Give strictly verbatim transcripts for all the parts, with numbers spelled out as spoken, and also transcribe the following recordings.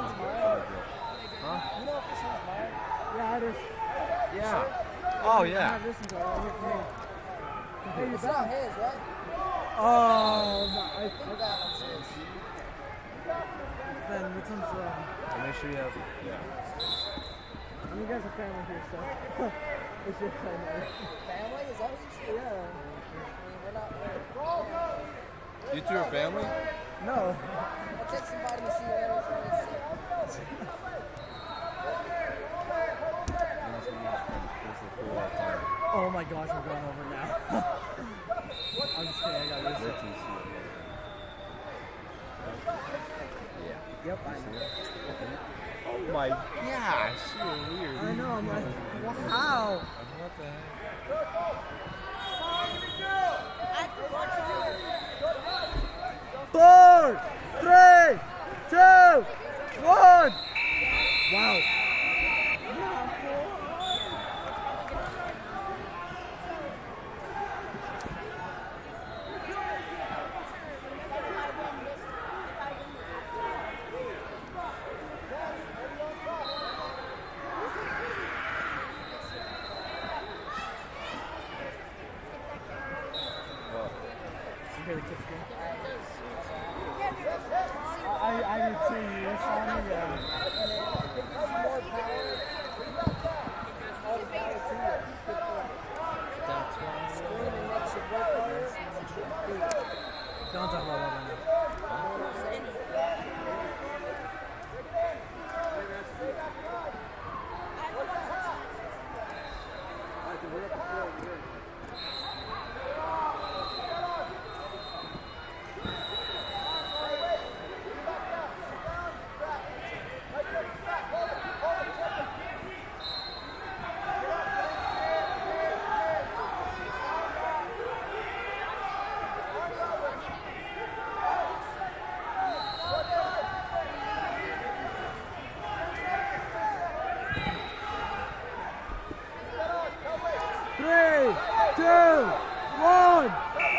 one's mine? Huh? You know if this one's mine? Yeah, it is. Yeah. Oh, I yeah. have this one, right here for me. Hey, you're It's not back. his, right? Um, I I think that one's his. Ben, which one's, um, So make sure you have. Yeah. I mean, you guys are family here, so. It's your family. Family? Is that what you said? Yeah. I mean, we're not really. You two are family? No. I'll take some vitamin C later. Oh my gosh, I'm going over now. I'm just kidding, I got this. Yeah. Yep, I know. Oh my gosh, you're weird. I know, I'm like, wow. What the heck? Four, three, two, one. Wow. I, I did too. You saw me, yeah. That's why. Screaming makes you work harder. Don't talk about that right Three, two, one.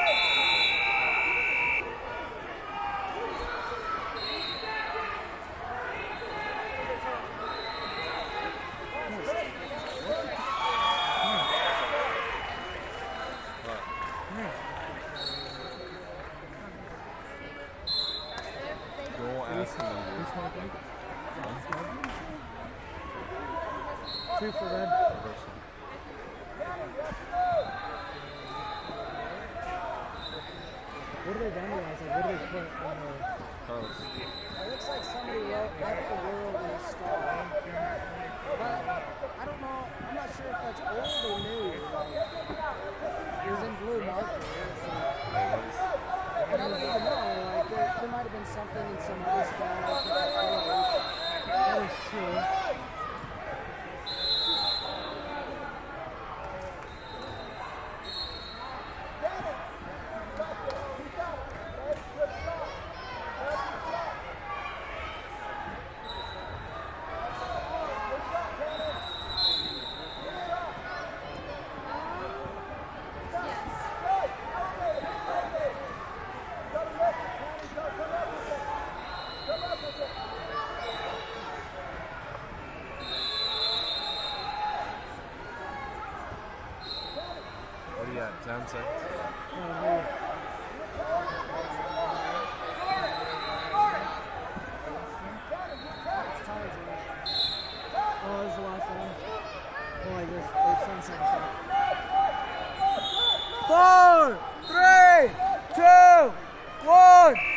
Don't ask me. Two for red. What are they vandalizing? What do they put on the... Carlos. It looks like somebody wrote F the world in a star. But I don't know, I'm not sure if that's old or new. It was in blue marker. So I don't even know. Like, there, there might have been something in some other style. That is true. What do you got? Ten seconds? Oh, oh, this is the last one. Oh, I guess there's ten seconds left. Four, three, two, one.